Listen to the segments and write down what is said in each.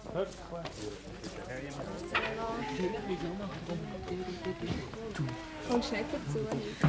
Kommst nicht dazu?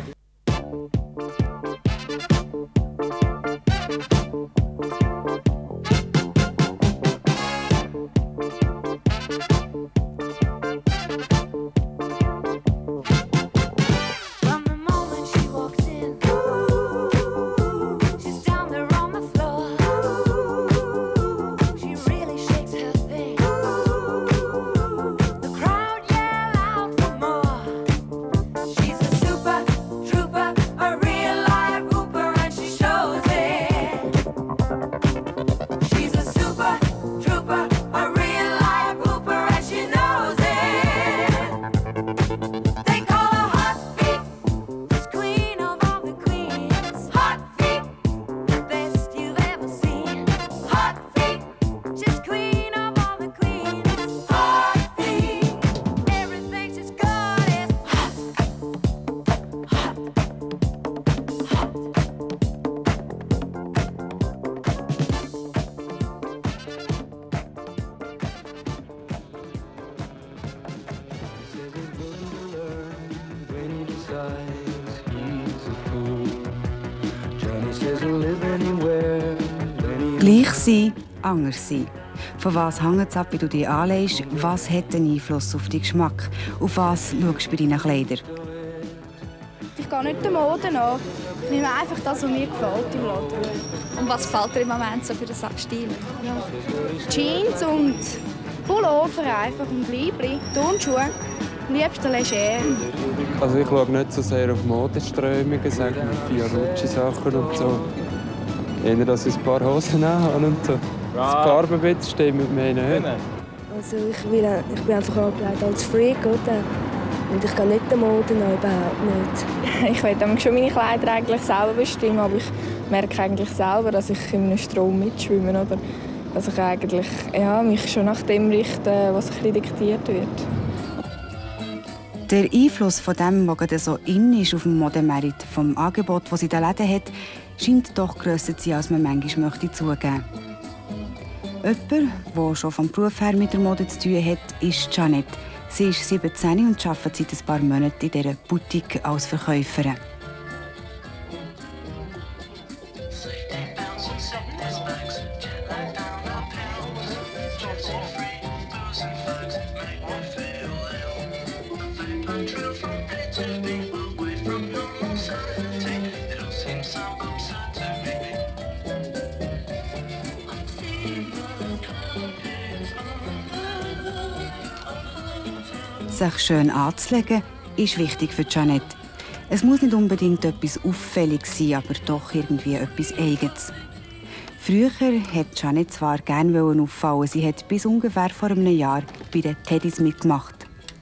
Gleich sein, anders sein. Von was hängt es ab, wie du dich anlegst? Was hat einen Einfluss auf deinen Geschmack? Auf was schaust du bei deinen Kleidern? Ich gehe nicht der Mode nach. Ich nehme einfach das, was mir gefällt im Laden. Und was gefällt dir im Moment so für den Stil? Ja. Jeans und Pullover einfach und Liebli, Turnschuhe. Am liebsten leger. Also ich schaue nicht so sehr auf Modeströmungen, sagen wir Fiorucci-Sachen und so. Eher, dass ich ein paar Hosen habe und so. Das Farbenbild stimmt mir nicht. Also ich bin einfach angelegt als Freak, oder? Und ich gehe nicht der Mode nach, überhaupt nicht. Ich will schon meine Kleider eigentlich selber bestimmen, aber ich merke eigentlich selber, dass ich in einem Strom mitschwimme, oder? Dass ich eigentlich mich schon nach dem richte, was ein diktiert wird. Der Einfluss von dem, was gerade so in ist auf dem Modemarkt, vom Angebot, das sie in den Läden hat, scheint doch grösser zu sein, als man manchmal möchte zugeben. Jemand, der schon vom Beruf her mit der Mode zu tun hat, ist Janet. Sie ist 17 und arbeitet seit ein paar Monaten in dieser Boutique als Verkäuferin. Sich schön anzulegen, ist wichtig für Janet. Es muss nicht unbedingt etwas Auffälliges sein, aber doch irgendwie etwas Eigenes. Früher hat Janet zwar gerne auffallen, sie hat bis ungefähr vor einem Jahr bei den Teddys mitgemacht.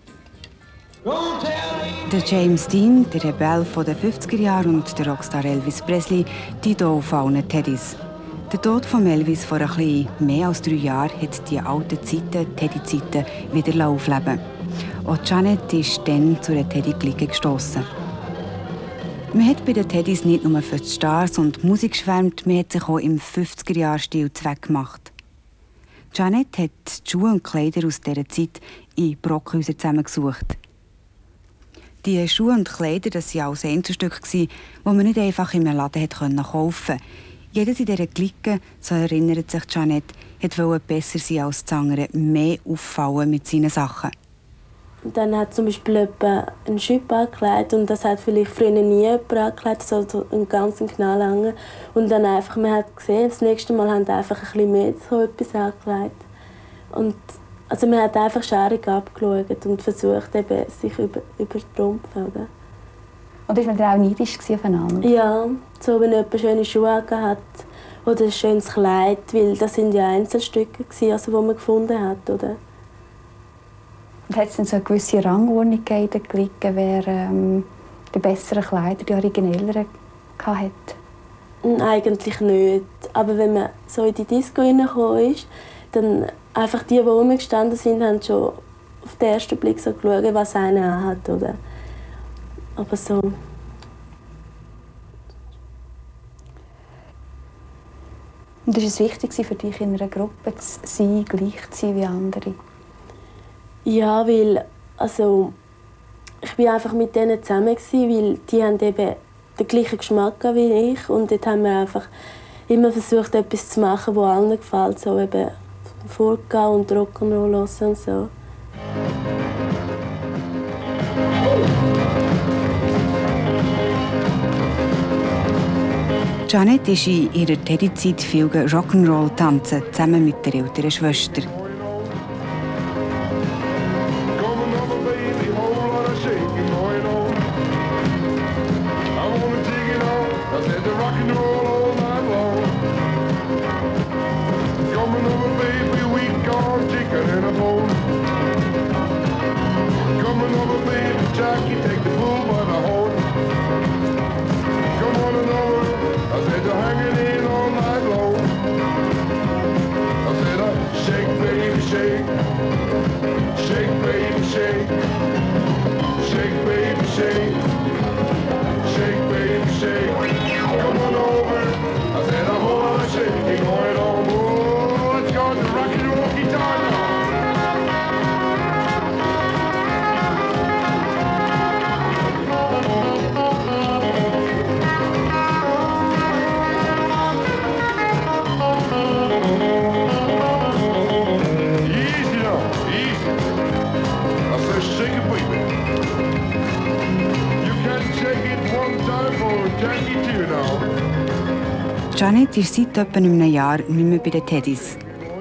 Der James Dean, der Rebell der 50er Jahre und der Rockstar Elvis Presley, die hier auf allen Teddys. Der Tod von Elvis vor ein bisschen mehr als 3 Jahren hat die alten Zeiten, Teddy-Zeiten, wieder aufleben. Auch Janet ist dann zu einer Teddy-Clique gestossen. Man hat bei den Teddys nicht nur für die Stars und die Musik geschwärmt, man hat sich auch im 50er-Jahr-Stil zweckgemacht. Janet hat die Schuhe und Kleider aus dieser Zeit in Brockhäusern zusammengesucht. Die Schuhe und Kleider waren auch Einzelstücke, die man nicht einfach in einem Laden kaufen konnte. Jeder in dieser Clique, so erinnert sich Janet, wollte besser sein als die anderen, mehr auffallen mit seinen Sachen. Und dann hat zum Beispiel jemand einen Schüpp angekleidet und das hat vielleicht früher nie jemand angekleidet, so einen ganzen knalllangen. Und dann einfach, man hat gesehen, das nächste Mal haben einfach ein bisschen mehr so etwas angekleidet. Und also man hat einfach schärig abgeschaut und versucht, eben, sich übertrumpfen. Oder? Und war man dann auch neidisch aufeinander? Ja, so wenn jemand schöne Schuhe hat oder ein schönes Kleid, weil das sind ja Einzelstücke, also, die man gefunden hat. Oder? Und hat es denn so eine gewisse Rangordnung gegeben, wer die besseren Kleider, die originelleren, hatte? Eigentlich nicht. Aber wenn man so in die Disco reingekommen ist, dann einfach die rumgestanden sind, haben schon auf den ersten Blick so geschaut, was einer anhat, oder? Aber so. Und ist es wichtig für dich, in einer Gruppe zu sein, gleich zu sein wie andere? Ja, weil ich war einfach mit denen zusammen, weil die haben eben den gleichen Geschmack wie ich. Und dort haben wir einfach immer versucht, etwas zu machen, das allen gefällt. So eben vorgehen und Rock'n'Roll hören und so. Janet ist in ihrer Teddy-Zeit viel Rock'n'Roll tanzen, zusammen mit der älteren Schwester. Janet ist seit etwa einem Jahr nicht mehr bei den Teddys.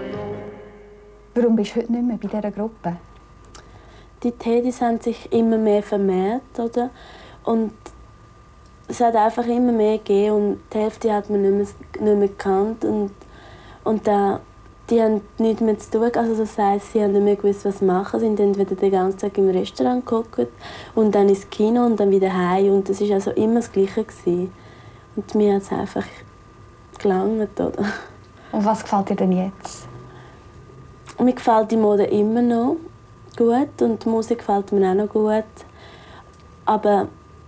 Warum bist du heute nicht mehr bei dieser Gruppe? Die Teddys haben sich immer mehr vermehrt, oder? Und es hat einfach immer mehr gegeben und die Hälfte hat man nicht mehr gekannt. Und die haben nichts mehr zu tun. Also das heisst, sie haben nicht mehr gewusst, was machen. Sie sind entweder den ganzen Tag im Restaurant geguckt und dann ins Kino und dann wieder heim. Und das war also immer das Gleiche gewesen. Und mir hat es einfach gelangt, oder? Und was gefällt dir denn jetzt? Mir gefällt die Mode immer noch gut und die Musik gefällt mir auch noch gut. Aber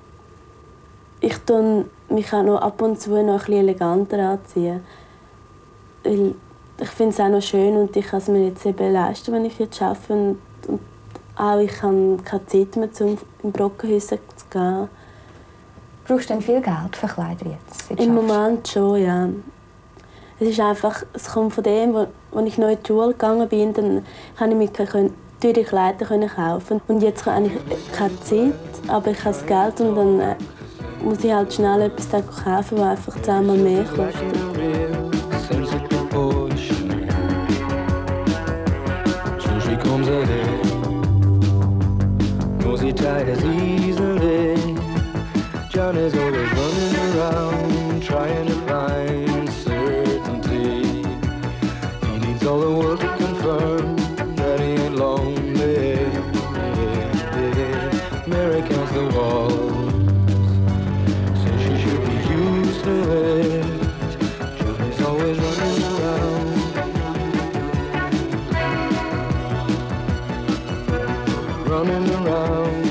ich tue mich auch noch ab und zu noch ein bisschen eleganter anziehen. Weil ich finde es auch noch schön und ich kann es mir jetzt eben leisten, wenn ich jetzt arbeite. Und auch ich habe keine Zeit mehr, um in Brockenhäuser zu gehen. Brauchst du denn viel Geld für Kleider jetzt? Im Moment schon, ja. Es kommt von dem, als ich neu in die Schule gegangen bin, dann konnte ich mir teure Kleider kaufen. Und jetzt habe ich keine Zeit, aber ich habe das Geld und dann muss ich halt schnell etwas kaufen, das einfach 10-mal mehr kostet. John is always running around, trying to find certainty. He needs all the world to confirm that he ain't lonely. Mary counts the walls, says she should be used to it. John is always running around, running around.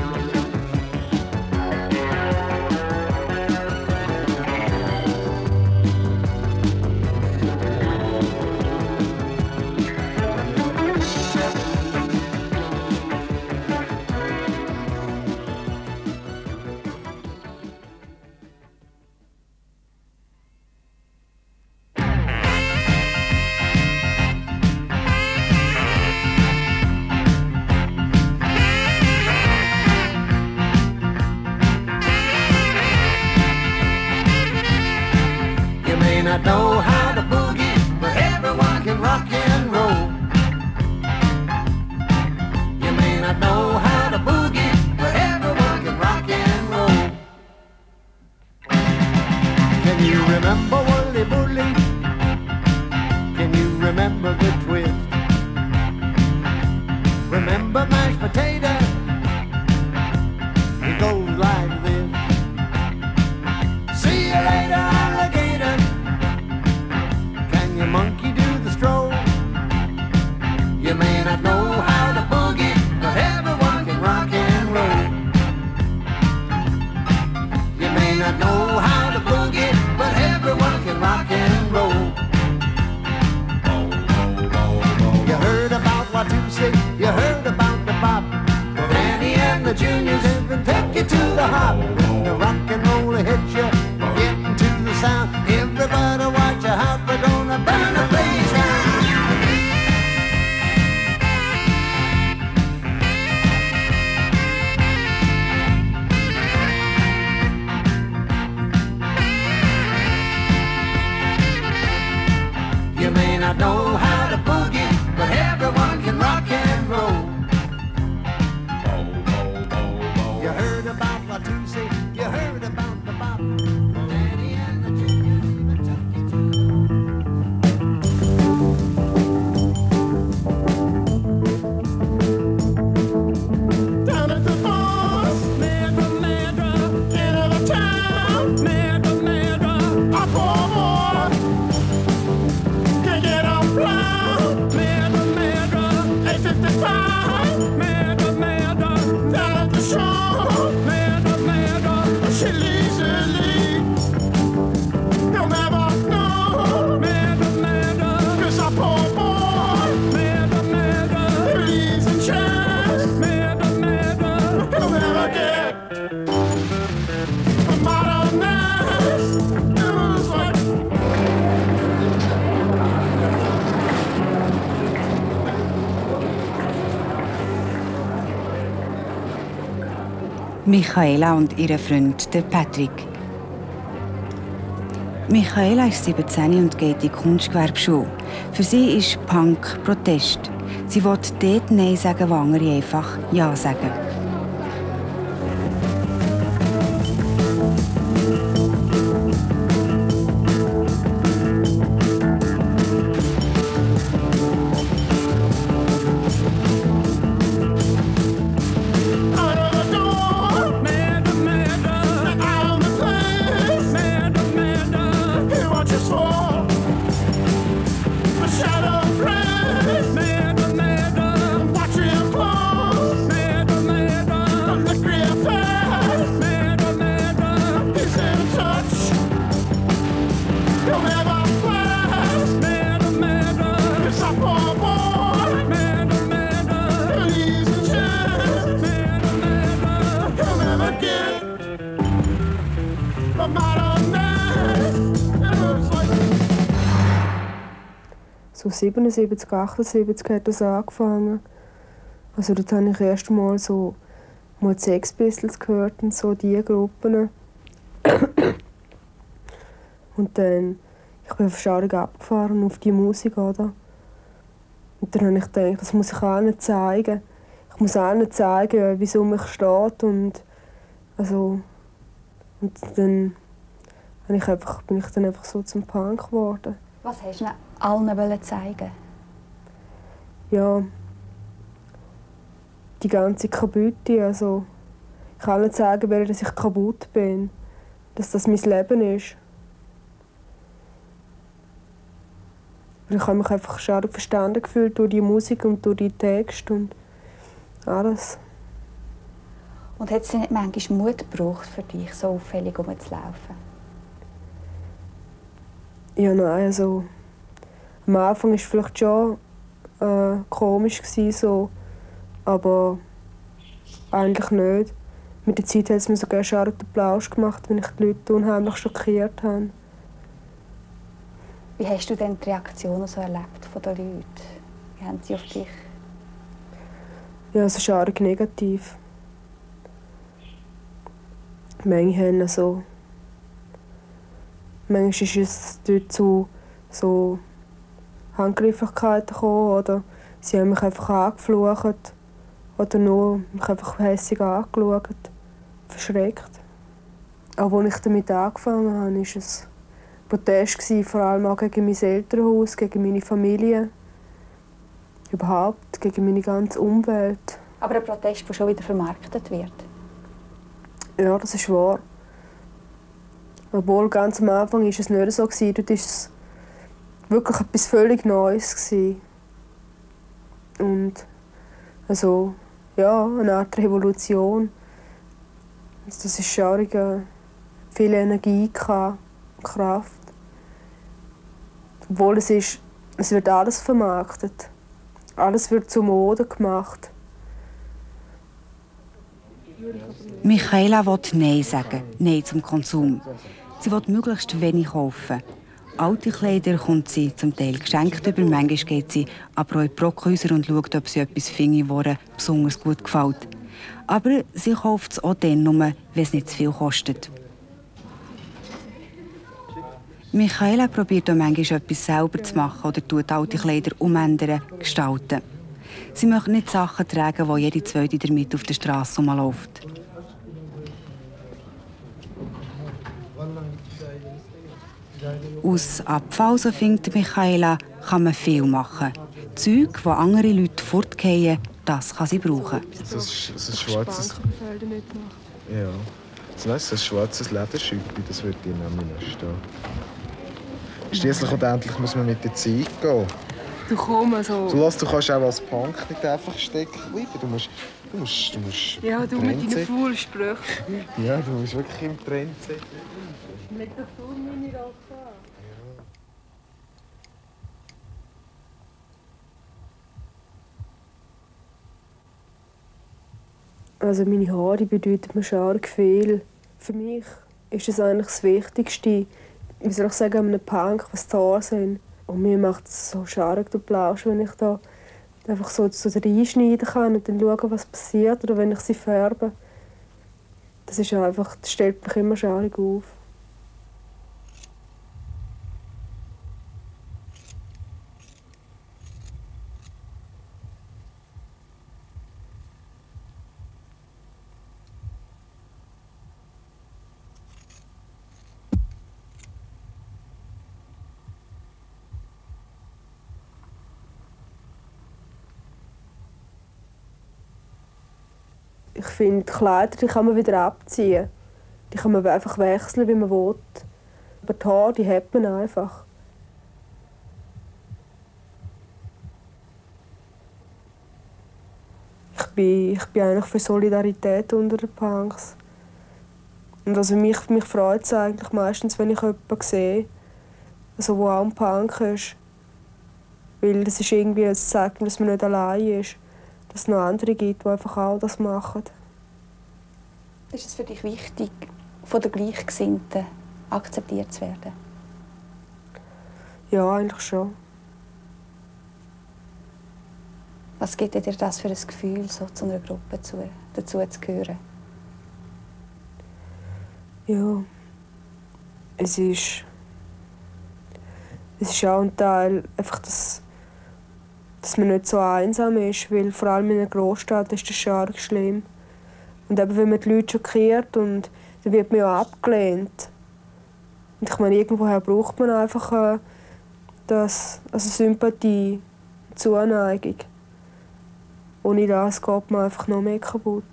not know how to boogie, but everyone can rock and roll. You may not know how to boogie, but everyone can rock and roll. Can you remember Wooly Bully? Can you remember the twist? Remember mashed potato? It goes like this. See you later, alligator. Can your monkey do the stroll? You may not know how to boogie, but everyone can rock and roll. You may not know how to boogie, but everyone can rock and roll. not know how to boogie, but everyone can rock and roll. You heard about Watusi, you heard about the bop. Danny and the chickens even took you to. Down at the boss, Medra, Medra, end of the town, Medra, Medra, up on more. Can't get off ground, Medra, Medra, 855, Medra, Medra, down at the shore, Medra, Medra, she leaves her lead. You'll never know, Medra, Medra, 'cause I poor boy, Medra, Medra, he leaves in chance, Medra, Medra, you'll never get a modernized news like. Michaela und ihr Freund der Patrick. Michaela ist 17 und geht in die Kunstgewerbeschule. Für sie ist Punk Protest. Sie will dort Nein sagen, wo andere einfach Ja sagen. Out of the door, Medra, Medra, out of the place, Medra, Medra, he watches for a shadow place, Medra, Medra, watch real close, Medra, Medra, look real fast, Medra, Medra, he's in touch, he'll never flash, Medra, Medra, it's a poor boy, Medra, Medra, he's in chance, Medra, Medra, he'll never get a modernized, it looks like. So 77, 78 hat das angefangen. Also dort habe ich erst mal so mal die Sex Pistols gehört und so diese Gruppen. Und dann, ich bin wahrscheinlich abgefahren auf die Musik, oder? Und dann habe ich gedacht, das muss ich allen zeigen. Ich muss allen zeigen, wie es um mich steht. Und dann bin ich dann einfach so zum Punk geworden. Was hast du allen zeigen? Ja, die ganze Kaputte. Also, ich kann allen sagen, dass ich kaputt bin. Dass das mein Leben ist. Und ich habe mich einfach stark verstanden gefühlt durch die Musik und durch die Texte und alles. Und hat es nicht manchmal Mut gebraucht für dich, so auffällig rumzulaufen? Ja, nein, also am Anfang war es vielleicht schon komisch, so, aber eigentlich nicht. Mit der Zeit hat es mir sogar scharfen Applaus gemacht, wenn ich die Leute unheimlich schockiert habe. Wie hast du denn die Reaktionen so erlebt von den Leuten? Wie haben sie auf dich? Ja, also scharf negativ. Manchmal ist es dort zu so Handgreiflichkeiten gekommen, oder sie haben mich einfach angeflucht oder nur mich einfach hässig angeschaut, verschreckt. Auch als ich damit angefangen habe, war es ein Protest, vor allem auch gegen mein Elternhaus, gegen meine Familie, überhaupt gegen meine ganze Umwelt. Aber ein Protest, der schon wieder vermarktet wird? Ja, das ist wahr. Obwohl ganz am Anfang war es nicht so. Dort war es wirklich etwas völlig Neues. Und also, ja, eine Art Revolution. Also, das ist schaurig, viel Energie, Kraft. Obwohl es wird alles vermarktet. Alles wird zur Mode gemacht. Michaela will Nein sagen, Nein zum Konsum. Sie will möglichst wenig kaufen. Alte Kleider kommt sie zum Teil geschenkt über. Manchmal geht sie aber auch in Brockhäuser und schaut, ob sie etwas findet, das ihr besonders gut gefällt. Aber sie kauft es auch dann nur, wenn es nicht zu viel kostet. Michaela probiert auch manchmal etwas selber zu machen oder tut alte Kleider umändern, gestalten. Sie möchte nicht Sachen tragen, die jede Zweite damit auf der Straße rumläuft. Aus Abfall, so findet Michaela, kann man viel machen. Zeug, die andere Leute fortgehen, das kann sie brauchen. Das ist ein schwarzes... Ja. So ein schwarzes Lederschüppchen, das würde dir nämlich nicht stehen. Schliesslich und endlich muss man mit der Zeit gehen. Du kommst so... Du kannst auch als Punk nicht einfach stecken bleiben. Du musst ja, du mit deinen faulen Sprüchen. Ja, du musst wirklich im Trend sein. Leg doch du meine Rocke an. Also meine Haare bedeuten mir schon arg viel. Für mich ist das eigentlich das Wichtigste, wie soll ich sagen, an einem Punk, was die Haare sind. Und mir macht es so scharg der Plausch, wenn ich da einfach so reinschneiden kann und dann schauen, was passiert. Oder wenn ich sie färbe. Das ist einfach, das stellt mich immer scharg auf. Ich finde, die Kleider die kann man wieder abziehen. Die kann man einfach wechseln, wie man will. Aber die Haare, die hat man einfach. Ich bin eigentlich für Solidarität unter den Punks. Und also mich freut es eigentlich meistens, wenn ich jemanden sehe, also wo auch ein Punk ist. Weil das ist irgendwie ein Zeichen, dass man nicht allein ist. Dass es noch andere gibt, die einfach auch das machen. Ist es für dich wichtig, von den Gleichgesinnten akzeptiert zu werden? Ja, eigentlich schon. Was gibt dir das für ein Gefühl, so zu einer Gruppe dazu zu gehören? Ja, es ist auch ein Teil, einfach dass man nicht so einsam ist, weil vor allem in einer Großstadt ist das schon arg schlimm. Und eben, wenn man die Leute schockiert, und dann wird man ja abgelehnt. Und ich meine, irgendwoher braucht man einfach Sympathie, Zuneigung. Ohne das geht man einfach noch mehr kaputt.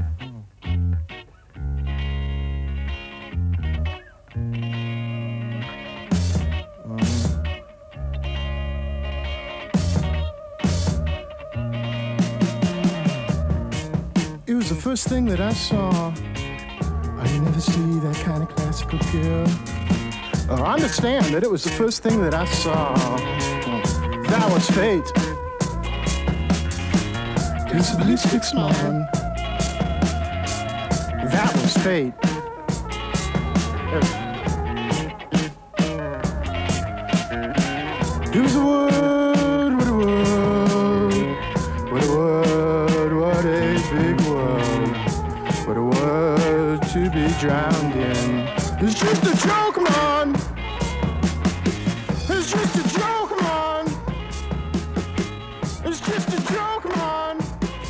It was the first thing that I saw. I never see that kind of classical girl. I understand that it was the first thing that I saw. That was fate. It's a ballistic man. That was fate. It was a word, what a word, what a word, what a big world, what a word to be drowned in. It's just a joke, man. It's just a joke, man. It's just a joke, man.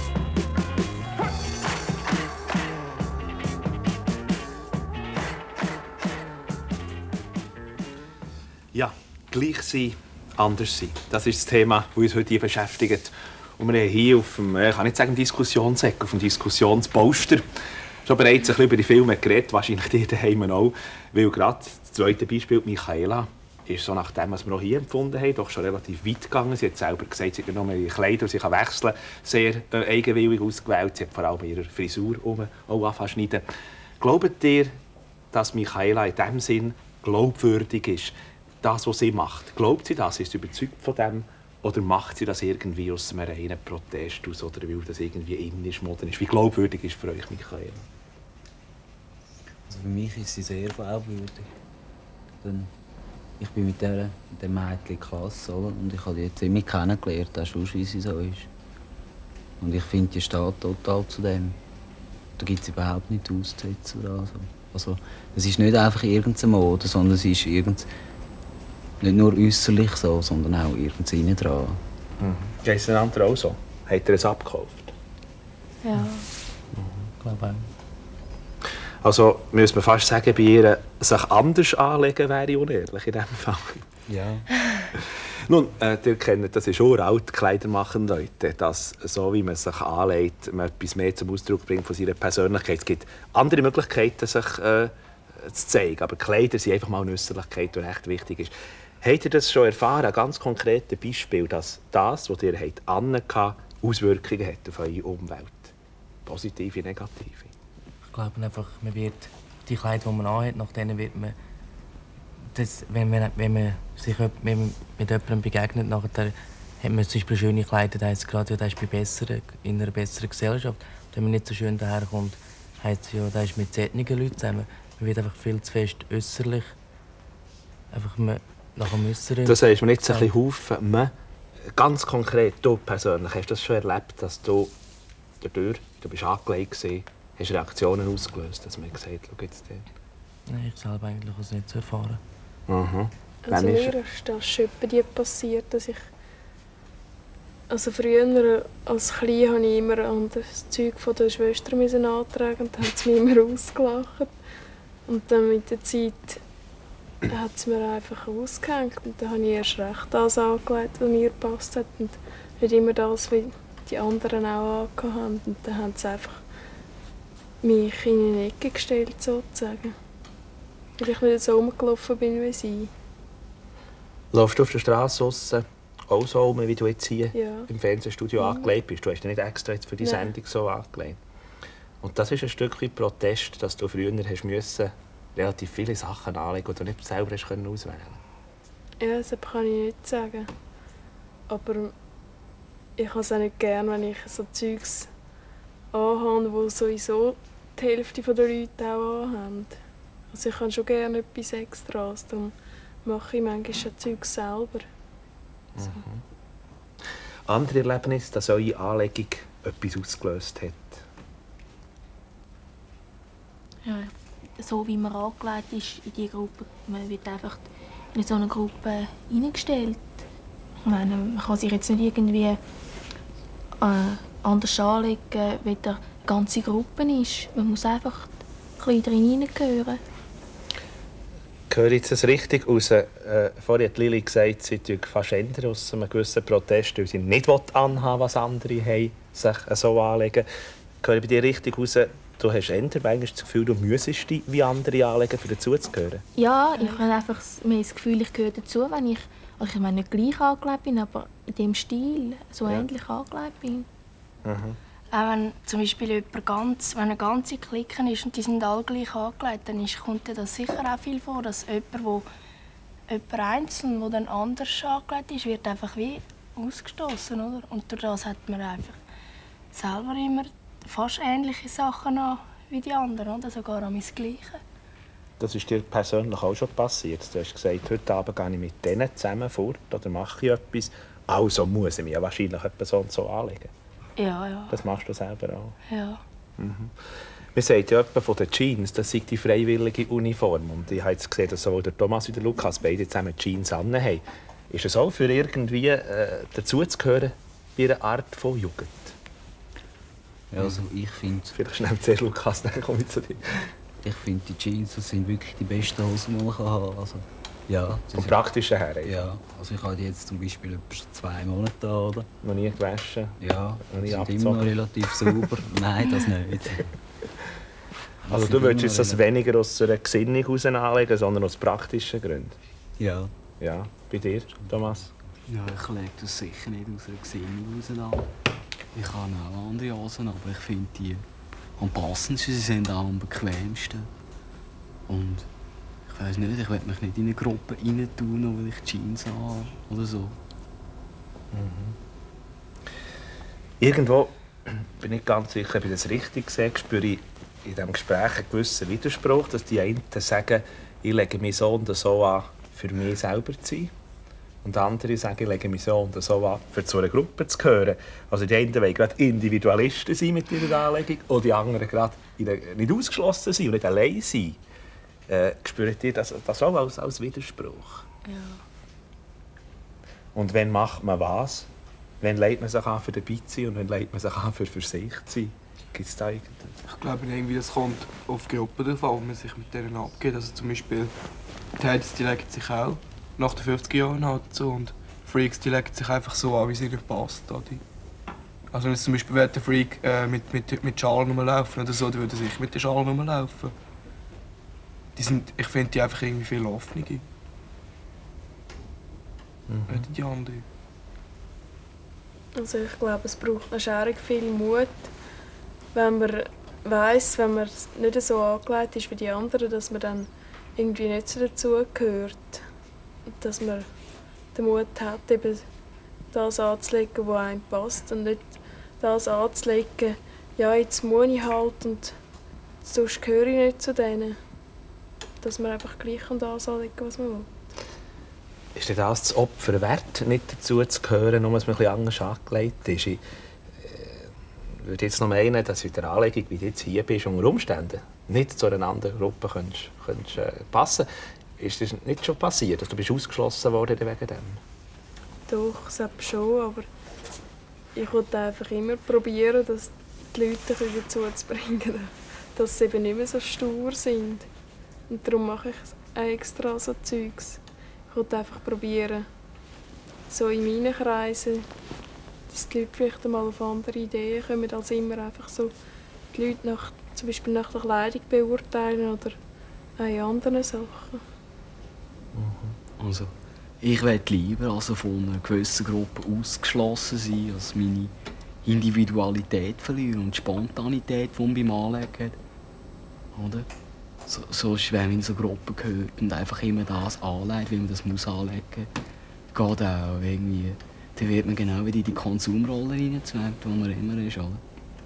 Ja, gleich sein, anders sein. Das ist das Thema, das uns heute hier beschäftigt. Und wir haben hier auf dem, ich kann nicht sagen Diskussionseck, auf dem Diskussionsposter schon bereits ein bisschen über die Filme geredet, wahrscheinlich die daheim auch. Weil gerade das zweite Beispiel, Michaela, ist so nach dem, was wir auch hier empfunden haben, doch schon relativ weit gegangen. Sie hat selber gesagt, sie hat nur ihre Kleider, sie kann wechseln, sehr eigenwillig ausgewählt. Sie hat vor allem ihre Frisur auch anfangen. Glaubt ihr, dass Michaela in diesem Sinn glaubwürdig ist? Das, was sie macht, glaubt sie das? Ist sie überzeugt von dem? Oder macht sie das irgendwie aus einem reinen Protest aus? Oder weil das irgendwie indisch modern ist? Wie glaubwürdig ist für euch Michaela? Also für mich ist sie sehr glaubwürdig. Denn ich bin mit dem Mädchen in der Klasse, oder? Und ich habe die jetzt immer kennengelernt, auch schon, wie sie so ist. Und ich finde, die steht total zu dem. Da gibt es überhaupt nicht auszusetzen oder so. Also, es ist nicht einfach irgendeine Mode, sondern es ist Nicht nur äußerlich so, sondern auch irgendwo innen dran. Geht es den anderen auch so? Hat er es abgekauft? Ja. Ich glaube auch. Also müsste man fast sagen, bei ihr sich anders anlegen wäre unehrlich in diesem Fall. Ja. Nun, ihr kennt, das ist uralt, Kleider machen Leute, dass so wie man sich anlegt, man etwas mehr zum Ausdruck bringt von seiner Persönlichkeit. Es gibt andere Möglichkeiten, sich zu zeigen, aber Kleider sind einfach mal eine Äußerlichkeit, die echt wichtig ist. Habt ihr das schon erfahren, ein ganz konkretes Beispiel, dass das, was ihr angehabt, Auswirkungen hat auf eure Umwelt? Positive, negative? Ich glaube einfach, man wird die Kleider, die man anhat, nach denen wird man, das, wenn man mit jemandem begegnet, nachher hat man zum Beispiel schöne Kleider, da gerade, ja, ist in einer besseren Gesellschaft. Wenn man nicht so schön daherkommt, heisst es ja, da ist mit solchen Leuten zusammen. Man wird einfach viel zu fest äußerlich. Einfach nach dem Äußeren. Das heißt, man nicht ein bisschen Haufen. Ganz konkret, du persönlich, hast du das schon erlebt, dass du bist angelegt warst, hast Reaktionen ausgelöst, dass man gesagt hat, schau jetzt den. Nein, ich selber eigentlich es nicht zu erfahren. Mhm. Also mir ist das schon bei dir passiert, dass ich... Also früher, als Klein, habe ich immer an das Zeug von der Schwester antragen und dann haben sie mich immer ausgelacht. Und dann mit der Zeit hat es mir einfach ausgehängt und dann habe ich erst recht das angelegt, was mir gepasst hat und nicht immer das, wie die anderen auch angehabt haben. Und dann haben sie einfach mich in eine Ecke gestellt, sozusagen. Weil ich nicht so rumgelaufen bin wie sie. Läufst du auf der Straße draussen auch so rum, wie du jetzt hier im Fernsehstudio angelegt bist? Du hast dich nicht extra jetzt für die Sendung so angelegt. Und das ist ein Stück weit Protest, dass du früher hast müssen, relativ viele Sachen anlegen, die du nicht selber hast auswählen konntest. Ja, das kann ich nicht sagen. Aber ich habe es auch nicht gern, wenn ich so Zeugs anhabe, die sowieso die Hälfte der Leute auch anhaben. Also ich habe schon gerne etwas Extras, darum mache ich manchmal schon Zeugs selber. So. Andere Erlebnisse, dass eure Anlegung etwas ausgelöst hat? Ja, so wie man angelegt ist in diese Gruppe, man wird einfach in so eine Gruppe hineingestellt. Ich meine, man kann sich jetzt nicht irgendwie anders anlegen, wie die ganze Gruppe ist. Man muss einfach ein bisschen hineingehören. Höre ich das richtig raus? Vorhin hat Lili gesagt, sie tut fast ändern aus einem gewissen Protest, weil sie nicht anhaben will, was andere haben, sich so anlegen. Höre ich bei dir richtig raus, du hast manchmal das Gefühl, du müsstest dich wie andere anlegen, um dazuzugehören? Ja, ich habe einfach mehr das Gefühl, ich gehöre dazu, wenn ich meine, nicht gleich angelegt bin, aber in dem Stil so ähnlich angelegt bin. Mhm. Auch wenn zum Beispiel wenn eine ganze Clique ist und die sind alle gleich angelegt, dann kommt das sicher auch viel vor, dass jemand einzeln, der dann anders angelegt ist, wird einfach wie ausgestoßen, oder? Und durch das hat man einfach selber immer fast ähnliche Sachen an wie die anderen, oder? Sogar an das Gleiche. Das ist dir persönlich auch schon passiert. Du hast gesagt, heute Abend gehe ich mit denen zusammen fort oder mache ich etwas. Also muss ich mich ja wahrscheinlich etwas so und so anlegen. Ja, ja. Das machst du selber auch? Ja. Mhm. Man sagt ja von den Jeans, das sei die freiwillige Uniform. Und ich habe jetzt gesehen, dass sowohl der Thomas wie der Lukas beide zusammen Jeans anhaben. Ist es auch für irgendwie dazuzugehören bei einer Art von Jugend? Ja, also ich finde... Vielleicht schnell zuerst, Lukas, dann komme ich zu dir. Ich finde, die Jeans das sind wirklich die besten Hosen, die man haben kann. Also, ja, vom Praktischen her? Ja, also ich habe die jetzt zum Beispiel etwa 2 Monate da, oder? Noch nie gewaschen? Ja, noch nie sind immer noch relativ sauber. Nein, das nicht. Also du würdest das weniger aus einer Gesinnung heraus anlegen, sondern aus praktischen Gründen? Ja. Ja, bei dir, Thomas? Ja, ich lege das sicher nicht aus einer Gesinnung heraus an. Ich habe auch andere Hosen, aber ich finde die am passendsten, sie sind auch am bequemsten. Und ich weiss nicht, ich will mich nicht in eine Gruppe rein tun, nur weil ich Jeans habe oder so. Mhm. Irgendwo bin ich ganz sicher, ob ich das richtig sehe, spüre ich in diesem Gespräch einen gewissen Widerspruch, dass die einen sagen, ich lege mich so und so an, für mich selber zu sein. Und andere sagen, ich lege mich so und so an, für zu einer Gruppe zu gehören. Also die einen wollen gerade Individualisten sein mit ihrer Anlegung und die anderen gerade nicht ausgeschlossen sein und nicht allein sein. Spürt ihr das auch als Widerspruch? Ja. Und wann macht man was? Wann legt man sich an, für dabei zu sein und wann legt man sich an, für sich zu sein? Gibt es da irgendwas? Ich glaube, irgendwie, das kommt auf die Gruppe drauf an, wo man sich mit denen abgeht. Also zum Beispiel die Heads, die legen sich auch nach den 50 Jahren halt so. Und Freaks, die legen sich einfach so an, wie es ihnen passt. Also wenn zum Beispiel der Freak mit Schalen rumlaufen oder so, dann würde ich mit den Schalen rumlaufen. Ich finde die einfach irgendwie viel offener. Die anderen. Also ich glaube, es braucht noch viel Mut, wenn man weiss, wenn man nicht so angelegt ist wie die anderen, dass man dann irgendwie nicht so dazugehört. Dass man den Mut hat, eben das anzulegen, was einem passt und nicht das anzulegen, ja, jetzt muss ich halt und sonst gehöre ich nicht zu denen. Dass man einfach gleich das anlegen kann, was man will. Ist das Opfer wert, nicht dazu zu gehören, nur dass man etwas anders angelegt ist? Ich würde jetzt noch meinen, dass du in der Anlegung, wie du jetzt hier bist, unter Umständen nicht zu einer anderen Gruppe könntest passen. Ist das nicht schon passiert, dass du bist ausgeschlossen worden wegen dem? Doch, das schon, aber ich wollte einfach immer probieren, dass die Leute dazu zu bringen, dass sie eben nicht mehr so stur sind. Und darum mache ich extra so Zeugs. Ich wollte einfach probieren, so in meinen Kreisen, dass die Leute vielleicht einmal auf andere Ideen kommen, als immer einfach so die Leute zum Beispiel nach der Kleidung beurteilen oder in anderen Sachen. Also, ich möchte lieber also von einer gewissen Gruppe ausgeschlossen sein, als meine Individualität verlieren und die Spontanität, die man beim Anlegen hat. Oder? Sonst, wenn man in so eine Gruppe gehört und einfach immer das anlegt, wie man das muss anlegen muss, geht auch irgendwie. Dann wird man genau wieder in die Konsumrolle reingezwängt, wo man immer ist. Oder?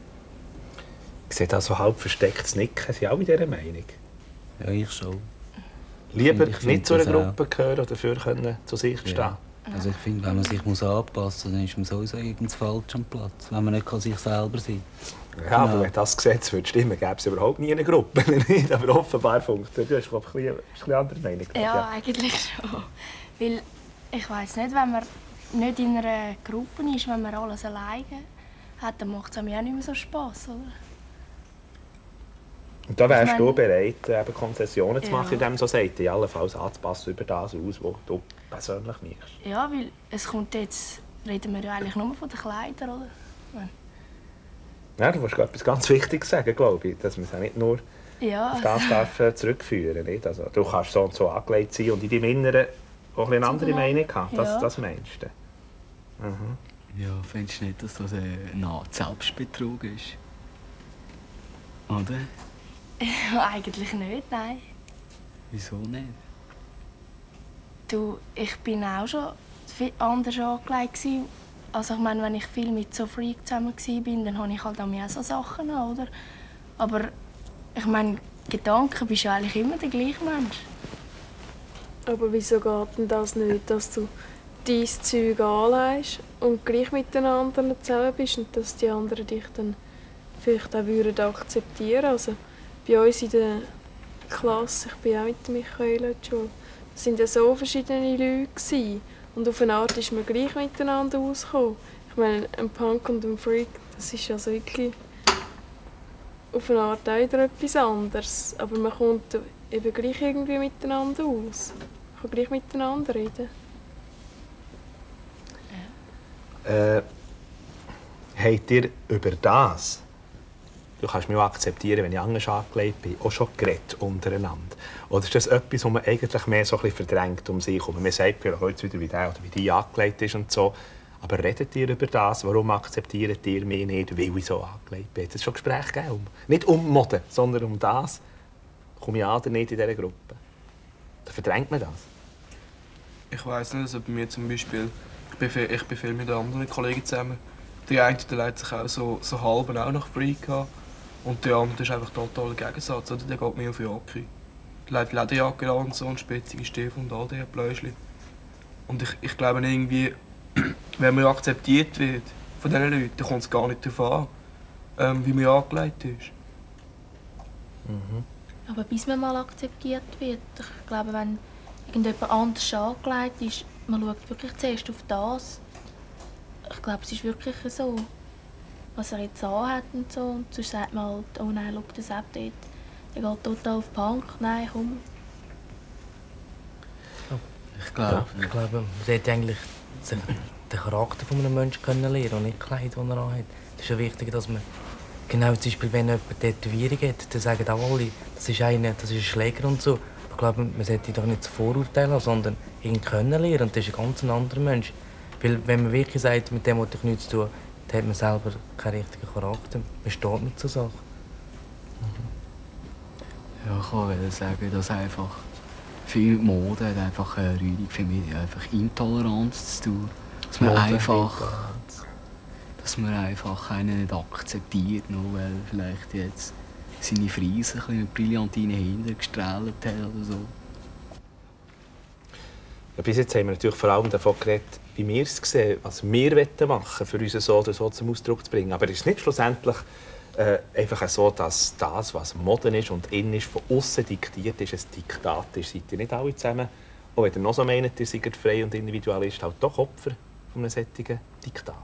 Ich sehe da so halb verstecktes Nicken. Sie auch in dieser Meinung? Ja, ich schon. Lieber nicht zu einer Gruppe gehören oder dafür können zu sich stehen? Ja. Also ich finde, wenn man sich anpassen muss, dann ist man sowieso irgendwas falsch am Platz, wenn man nicht sich selber sein kann. Ja, aber wenn das Gesetz würde stimmen, gäbe es überhaupt nie eine Gruppe. Aber offenbar funktioniert. Du hast, glaube ich, ein bisschen andere Meinung. Ja, eigentlich schon. Weil ich weiss nicht, wenn man nicht in einer Gruppe ist, wenn man alles alleine hat, dann macht es einem ja nicht mehr so Spass, oder? Und da wärst du bereit, eben Konzessionen zu machen, indem du so sagst, allenfalls anzupassen über das aus, was du persönlich machst. Ja, weil es kommt jetzt, reden wir ja eigentlich nur von den Kleidern, oder? Ja, du willst etwas ganz Wichtiges sagen, glaube ich, dass man es auch nicht nur auf das darf zurückführen darf. Also, du kannst so und so angelegt sein und in deinem Inneren auch eine andere Meinung haben. Das meinst du? Ja, findest du nicht, dass das eine Art Selbstbetrug ist? Oder? Ja, eigentlich nicht, nein. Wieso nicht? Du, ich bin auch schon anders angelegt. Also ich meine, wenn ich viel mit so Freak zusammen war, dann habe ich halt auch so Sachen an, oder? Aber ich meine, Gedanken bist ja eigentlich immer der gleiche Mensch. Aber wieso geht denn das nicht, dass du dein Zeug anlegst und gleich mit den anderen zusammen bist und dass die anderen dich dann vielleicht auch akzeptieren würden? Also bei uns in der Klasse, ich bin auch mit Michaela in der Schule, es waren ja so verschiedene Leute. Und auf eine Art ist man gleich miteinander ausgekommen. Ich meine, ein Punk und ein Freak, das ist also wirklich auf eine Art auch wieder etwas anderes. Aber man kommt eben gleich irgendwie miteinander aus. Man kann gleich miteinander reden. Habt ihr über das, du kannst mich auch akzeptieren, wenn ich anders angelegt bin, auch schon geredet untereinander? Oder ist das etwas, was man eigentlich mehr so ein bisschen verdrängt um sich herum? Man sagt vielleicht heute wieder, wie der oder wie die angelegt ist und so. Aber redet ihr über das? Warum akzeptiert ihr mich nicht, weil ich so angelegt bin? Hat es schon Gespräche gegeben? Nicht um Mode, sondern um das. Komme ich an oder nicht in dieser Gruppe? Da verdrängt man das. Ich weiss nicht, also bei mir zum Beispiel, ich bin viel mit anderen Kollegen zusammen. Der eine der leitet sich auch so halb auch nach Freak an. Und der andere ist einfach total der Gegensatz. Oder? Der geht mir auf die Jacke. Der legt Lederjacke an und so, und spitzige Stiefel und all diese Bläuschchen. Und ich glaube irgendwie, wenn man akzeptiert wird von diesen Leuten, dann kommt es gar nicht darauf an, wie man angelegt ist. Aber bis man mal akzeptiert wird, ich glaube, wenn irgendjemand anders angelegt ist, man schaut wirklich zuerst auf das. Ich glaube, es ist wirklich so, was er jetzt anhat und so. Und sonst sagt man halt, oh nein, schau, der Sepp dort, der geht total auf Punk. Nein, komm. Ich glaube, man sollte eigentlich den Charakter von einem Menschen lernen und nicht die Kleider, die er anhat. Es ist ja wichtig, dass man, genau zum Beispiel, wenn jemand Tätowierung hat, dann sagen auch alle, das ist ein Schläger und so. Ich glaube, man sollte doch nicht Vorurteile haben, sondern ihn lernen. Und das ist ein ganz anderer Mensch. Weil wenn man wirklich sagt, mit dem hat ich nichts zu tun, dann hat man selber keinen richtigen Charakter. Man steht nicht zur Sache. Ja, ich wollte sagen, dass einfach viel Mode hat einfach Rüdig für mich einfach Intoleranz zu tun. Dass man einfach einen nicht akzeptiert, nur weil vielleicht jetzt seine Frise ein bisschen mit Brillantinen hinten gestrahlt hat oder so. Ja, bis jetzt haben wir natürlich vor allem davon geredet, wie wir es sehen, was wir machen wollen, für uns so zum Ausdruck zu bringen. Aber es ist nicht schlussendlich einfach so, dass das, was Mode ist und innen ist, von außen diktiert ist, ein Diktat ist. Seid ihr nicht alle zusammen, auch wenn ihr noch so meint, ihr seid frei und individualist, halt doch Opfer von einem solchen Diktat?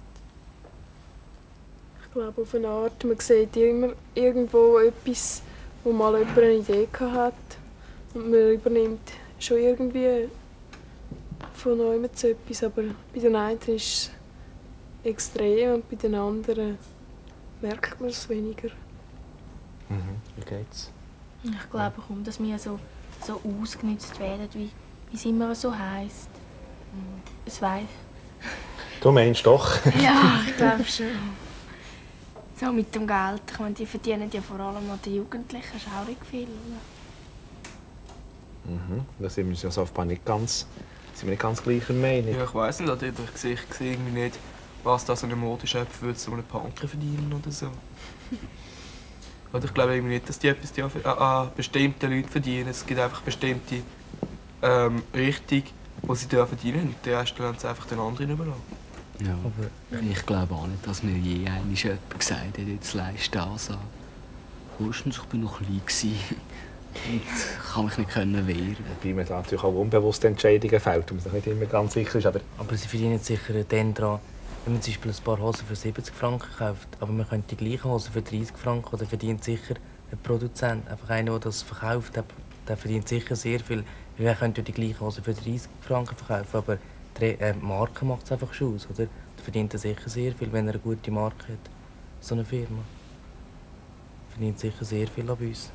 Ich glaube, auf eine Art, man sieht immer irgendwo etwas, wo mal jemand eine Idee hat. Und man übernimmt schon irgendwie von neuem etwas. Aber bei den einen ist es extrem und bei den anderen merkt man es weniger. Wie geht's? Ich glaube kaum, dass wir so ausgenutzt werden, wie es immer so heisst. Es weiss. Du meinst doch? Ja, ich glaube schon. So mit dem Geld. Ich meine, die verdienen ja vor allem an den Jugendlichen schaurig viel. Da sind wir uns ja offenbar nicht ganz gleicher Meinung. Ja, ich weiss nicht, ich sehe irgendwie nicht, was das an einem Modeschöpfer würde so einen Punker verdienen oder so. Oder ich glaube irgendwie nicht, dass die etwas an bestimmten Leuten verdienen. Es gibt einfach bestimmte Richtungen, die sie verdienen. Und die Rest lassen sie einfach den anderen überlassen. Ja, aber ich glaube auch nicht, dass mir je einmal jemand gesagt hat, jetzt leist das an. Höchstens, ich war noch klein und kann mich nicht wehren. Wobei man da natürlich auch unbewusste Entscheidungen fällt, und man sich nicht immer ganz sicher ist. Aber sie verdienen sicher dann daran, wenn man zum Beispiel ein paar Hosen für 70 Franken kauft, aber man könnte die gleichen Hosen für 30 Franken, oder verdient sicher ein Produzent. Einfach einer, der das verkauft, der verdient sicher sehr viel. Wer könnte die gleichen Hosen für 30 Franken verkaufen, aber die Marke macht es einfach schon aus, oder? Da verdient er sicher sehr viel, wenn er eine gute Marke hat. So eine Firma. Verdient sicher sehr viel an uns.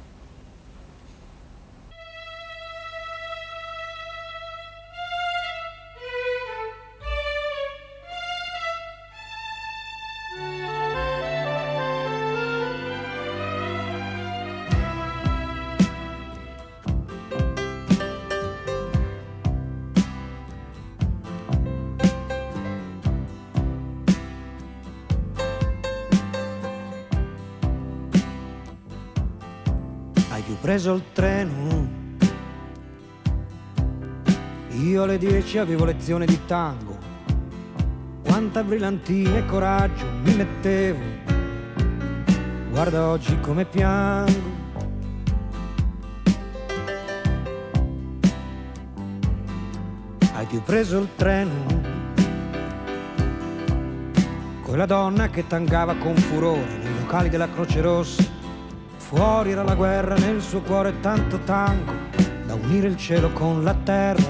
Preso il treno, io alle 10 avevo lezione di tango, quanta brillantina e coraggio mi mettevo, guarda oggi come piango. Hai più preso il treno, quella donna che tangava con furore nei locali della Croce Rossa. Fuori era la guerra, nel suo cuore tanto tango, da unire il cielo con la terra.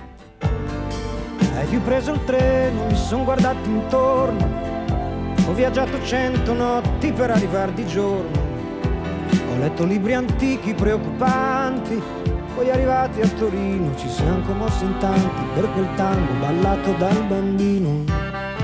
Hai più preso il treno, mi son guardato intorno, ho viaggiato 100 notti per arrivare di giorno. Ho letto libri antichi preoccupanti, poi arrivati a Torino ci siamo commossi in tanti per quel tango ballato dal bambino.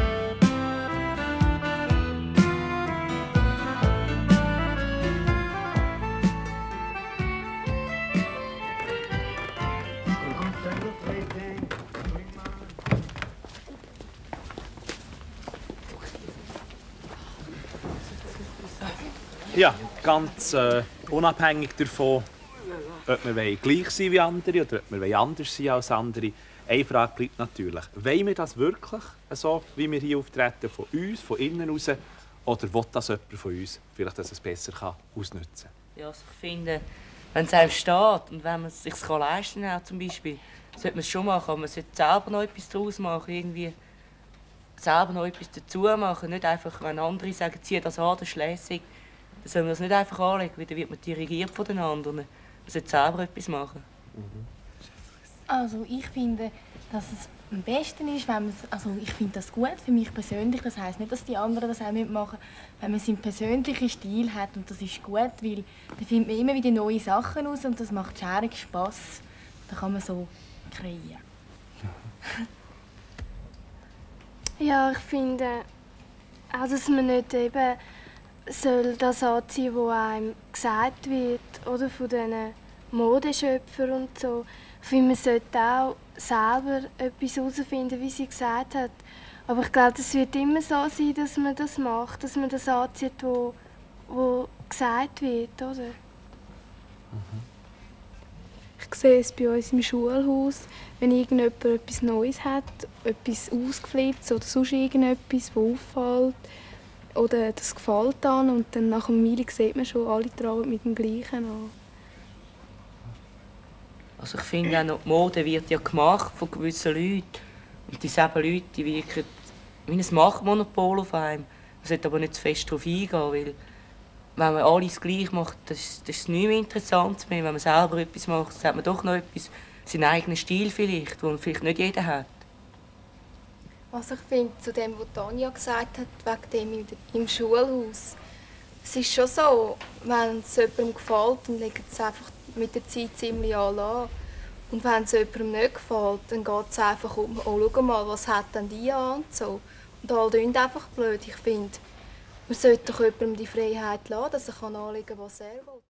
Ja, ganz unabhängig davon, ob wir gleich sein wie andere oder ob wir anders sein als andere. Eine Frage bleibt natürlich: Wollen wir das wirklich so, wie wir hier auftreten, von uns, von innen raus, oder will das jemand von uns vielleicht, dass es besser ausnutzen kann? Ja, also ich finde, wenn es einem steht und wenn man es sich leisten kann, zum Beispiel, sollte man es schon machen, aber man sollte selber noch etwas daraus machen, irgendwie selber noch etwas dazu machen, nicht einfach, wenn andere sagen, zieh das an, das ist lässig, dann soll man das nicht einfach anlegen, weil dann wird man dirigiert von den anderen. Man sollte selber etwas machen. Also ich finde, dass es am besten ist, wenn man also ich finde das gut für mich persönlich, das heisst nicht, dass die anderen das auch mitmachen, wenn man seinen persönlichen Stil hat und das ist gut, weil dann findet man immer wieder neue Sachen aus und das macht schärig Spass. Da kann man so kreieren. Ja, ich finde auch, dass man nicht eben soll das anziehen, was einem gesagt wird, oder von diesen Modeschöpfern und so. Ich finde, man sollte auch selber etwas herausfinden, wie sie gesagt hat. Aber ich glaube, es wird immer so sein, dass man das macht, dass man das anzieht, was gesagt wird, oder? Ich sehe es bei uns im Schulhaus, wenn irgendjemand etwas Neues hat, etwas ausgeflipptes oder sonst irgendetwas, das auffällt oder das gefällt an und dann nach einer Weile sieht man schon, alle trauen mit dem Gleichen an. Also ich finde auch noch, die Mode wird ja gemacht von gewissen Leuten. Und diese Leute, die wirken wie ein Machtmonopol auf einem. Man sollte aber nicht zu fest darauf eingehen, weil wenn man alles gleich macht, das ist nicht mehr interessant mehr. Wenn man selber etwas macht, dann hat man doch noch etwas, seinen eigenen Stil vielleicht, den vielleicht nicht jeder hat. Was ich finde, zu dem, was Tanja gesagt hat, wegen dem im Schulhaus. Es ist schon so, wenn es jemandem gefällt, dann legt es einfach mit der Zeit ziemlich an. Und wenn es jemandem nicht gefällt, dann geht es einfach um, oh, schau mal, was hat denn die an und so. Und alle tun einfach blöd. Ich finde, man sollte doch jemandem die Freiheit lassen, dass er anlegen kann, was er will.